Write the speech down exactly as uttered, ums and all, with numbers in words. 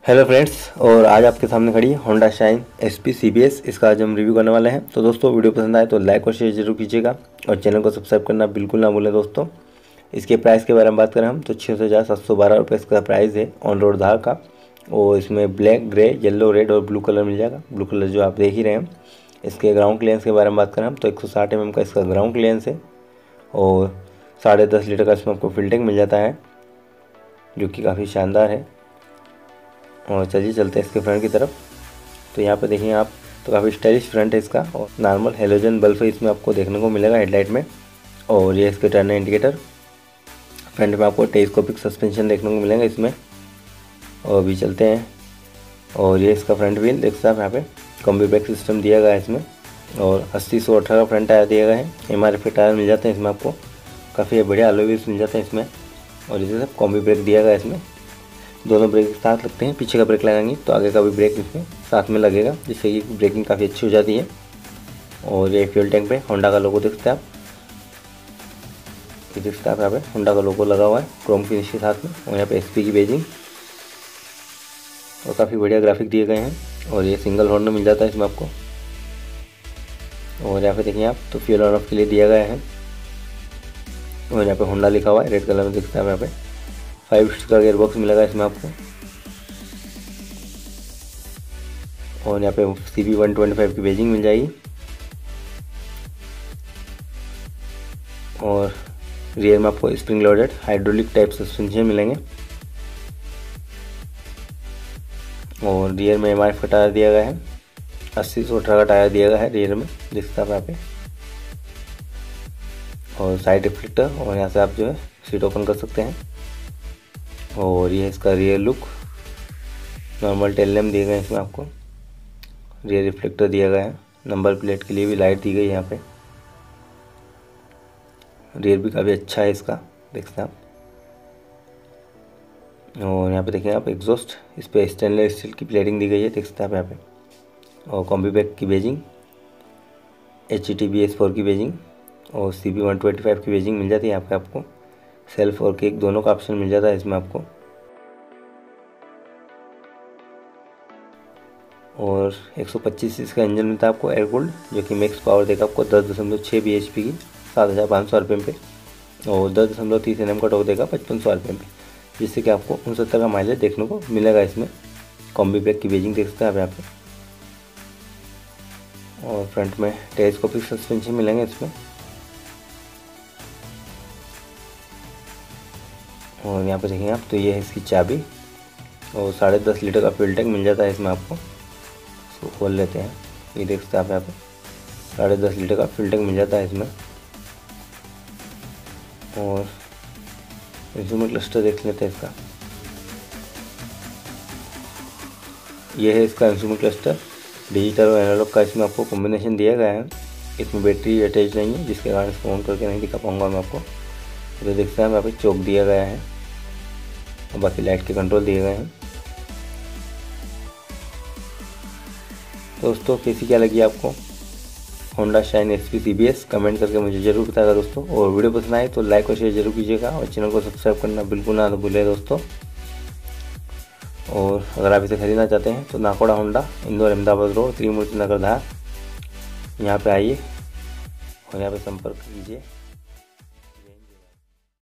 Hello friends, और आज आपके सामने खड़ी है Honda Shine S P C B S. इसका आज हम रिव्यू करने वाले हैं। तो दोस्तों, वीडियो पसंद आए तो लाइक और शेयर जरूर कीजिएगा और चैनल को सब्सक्राइब करना बिल्कुल ना भूलें। दोस्तों, इसके प्राइस के बारे में बात करें हम तो छः हज़ार सात सौ बारह रुपये इसका प्राइस है ऑन रोड धार का। और इसमें ब्लैक, ग्रे, येलो, रेड और ब्लू कलर मिल जाएगा। ब्लू कलर जो आप देख ही रहे हैं। इसके ग्राउंड क्लियरेंस के बारे में बात करें हम तो एक सौ साठ एम एम का इसका ग्राउंड क्लियरेंस है और साढ़े दस लीटर का इसमें आपको फिल टैंक मिल जाता है, जो कि काफ़ी शानदार है। और चलिए चलते हैं इसके फ्रंट की तरफ। तो यहाँ पे देखें आप तो काफ़ी स्टाइलिश फ्रंट है इसका और नॉर्मल हेलोजन बल्ब इसमें आपको देखने को मिलेगा हेडलाइट में। और ये इसके टर्न इंडिकेटर। फ्रंट में आपको टेलीस्कोपिक सस्पेंशन देखने को मिलेगा इसमें। और अभी चलते हैं। और ये इसका फ्रंट व्हील देख सकते हैं यहाँ पे कॉम्बी ब्रेक सिस्टम दिया गया है इसमें। और अस्सी सौ अठारह फ्रंट टायर दिया गया है। एम आर एफ के टायर मिल जाते हैं इसमें आपको, काफ़ी बढ़िया अलॉय व्हील्स मिल जाते हैं इसमें। और इसे सब कॉम्बी ब्रेक दिया गया है इसमें। दोनों ब्रेक एक साथ लगते हैं। पीछे का ब्रेक लगाएंगे तो आगे का भी ब्रेक इसमें साथ में लगेगा, जिससे कि ब्रेकिंग काफ़ी अच्छी हो जाती है। और ये फ्यूल टैंक पे होंडा का लोगो देखते हैं आप, ये देखते हैं आप यहाँ पे होंडा का लोगो लगा हुआ है क्रोम फिनिश के साथ में। और यहाँ पे एस पी की बेजिंग और काफ़ी बढ़िया ग्राफिक दिए गए हैं। और ये सिंगल हॉर्न मिल जाता है इसमें आपको। और यहाँ पे देखिए आप तो फ्यूल ऑन ऑफ के लिए दिया गया है। और यहाँ पे होंडा लिखा हुआ है रेड कलर में दिखता है यहाँ पे। फाइव स्टार का गियर बॉक्स मिलेगा इसमें आपको। और यहाँ पे C B one twenty five की बेजिंग मिल जाएगी। और रियर में आपको spring loaded hydraulic type suspension मिलेंगे। और रियर में एम आर एफ का टायर दिया गया है, अस्सी सौ अठारह का टायर दिया गया है रियर में दिखता है यहाँ पे। और साइड रिफ्लेक्टर, और यहाँ से आप जो है सीट ओपन कर सकते हैं। और ये इसका rear look, normal tail lamp दिए गए हैं इसमें आपको। रियर रिफ्लेक्टर दिया गया है, नंबर प्लेट के लिए भी लाइट दी गई है यहाँ पे। रियर भी काफ़ी अच्छा है इसका देख सकते हैं आप। और यहाँ पे देखें आप एग्जॉस्ट, इस पर स्टेनलेस स्टील की प्लेटिंग दी गई है देख सकते हैं आप यहाँ पे। और कॉम्बी बैक की badging, H T B S four की बेजिंग और C B one twenty five की बेजिंग मिल जाती है यहाँ पे आपको। सेल्फ और केक दोनों का ऑप्शन मिल जाता है इसमें आपको। और एक सौ पच्चीस इसका इंजन मिलता है आपको एयर कूल्ड, जो कि मैक्स पावर देगा आपको दस दशमलव छः बी एच पी की सात हज़ार पाँच सौ आर पी एम पे। और दस दशमलव तीस एन एम का टॉर्क देगा पचपन सौ आर पी एम पे, जिससे कि आपको उनसत्तर का माइलेज देखने को मिलेगा इसमें। कॉम्बी ब्रेक की बेजिंग देख सकते हैं आप यहाँ पे। और फ्रंट में टेलीस्कोपिक सस्पेंशन मिलेंगे इसमें। और यहाँ पे देखेंगे आप तो ये है इसकी चाबी। और साढ़े दस लीटर का फ्यूल टैंक मिल जाता है इसमें आपको। इसको खोल लेते हैं, ये देख सकते हैं आप यहाँ पे साढ़े दस लीटर का फ्यूल टैंक मिल जाता है इसमें। और इंस्ट्रूमेंट क्लस्टर देख लेते हैं इसका। ये है इसका इंस्ट्रूमेंट क्लस्टर, डिजिटल और एनालॉग का इसमें आपको कॉम्बिनेशन दिया गया है। इसमें बैटरी अटैच नहीं है, जिसके कारण इसको ऑन करके नहीं दिखा पाऊँगा मैं आपको। तो देखते हैं यहाँ पे चौक दिया गया है और बाकी लाइट के कंट्रोल दिए गए हैं। दोस्तों, कैसी क्या लगी आपको Honda Shine S P C B S, comment करके मुझे ज़रूर बताएगा दोस्तों। और वीडियो पसंद आए तो लाइक और शेयर जरूर कीजिएगा और चैनल को सब्सक्राइब करना बिल्कुल ना भूलें दोस्तों। और अगर आप इसे खरीदना चाहते हैं तो नाकोड़ा होंडा, इंदौर अहमदाबाद रोड, त्रिमूर्ति नगर धार, यहाँ पे आइए और यहाँ पे संपर्क कीजिए।